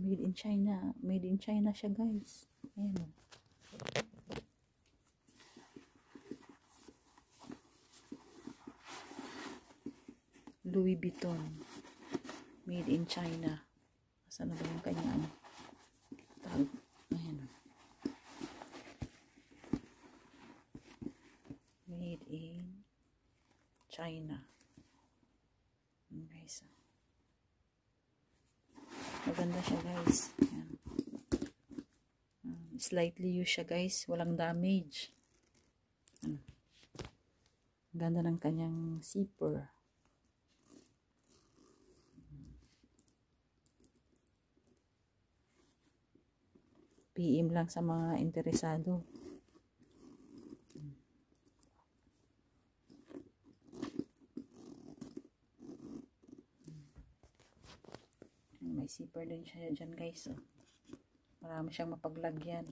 Made in China. Made in China siya, guys. Ayan. Louis Vuitton. Made in China. Saan na ba yung kanya tag? Ayan. Made in China. Guys. Maganda siya, guys. Ayan. Slightly used siya, guys. Walang damage. Ganda ng kanyang zipper. PM lang sa mga interesado. May zipper din siya dyan, guys. Oh. Marami siyang mapaglagyan.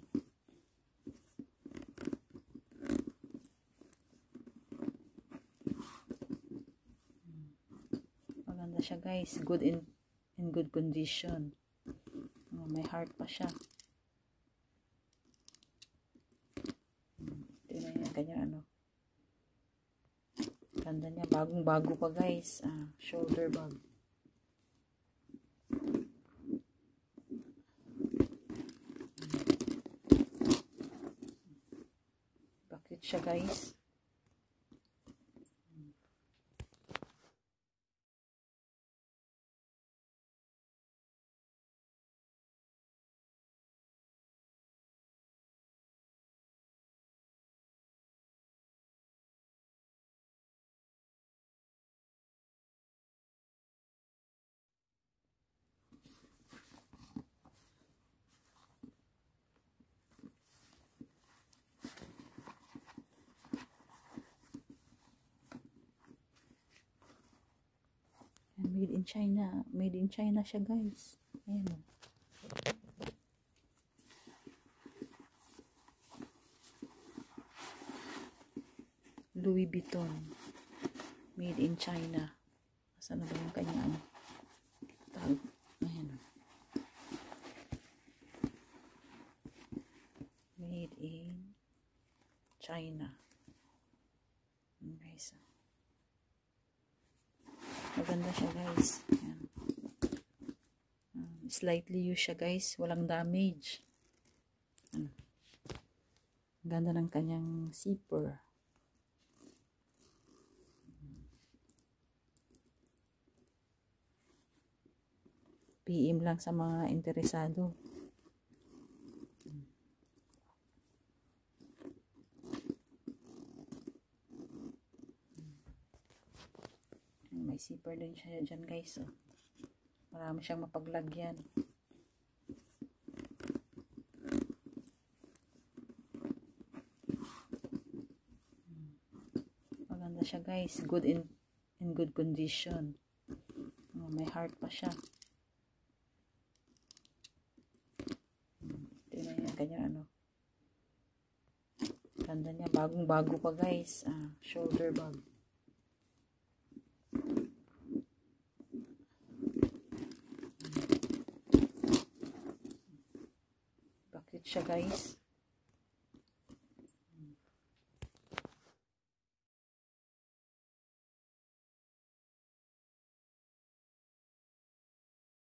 Maganda siya, guys. Good in good condition. Oh, may heart pa siya. Tingnan niya kanya Ganda niya. Bagong-bago pa, guys. Shoulder bag. Bakit siya, guys? Made in China. Made in China siya, guys. Ayan. Louis Vuitton. Made in China. Saan na ba yung kanya tag? Ayan. Made in China. Guys. Maganda siya, guys. Ayan. Slightly used siya, guys. Walang damage. Ganda ng kanyang zipper. PM lang sa mga interesado. May zipper din siya dyan, guys. Oh. Marami siyang mapaglagyan. Maganda siya, guys. Good in good condition. Oh, may heart pa siya. Tingnan niya kanya Ganda niya. Bagong-bago pa, guys. Shoulder bag. Bakit siya, guys?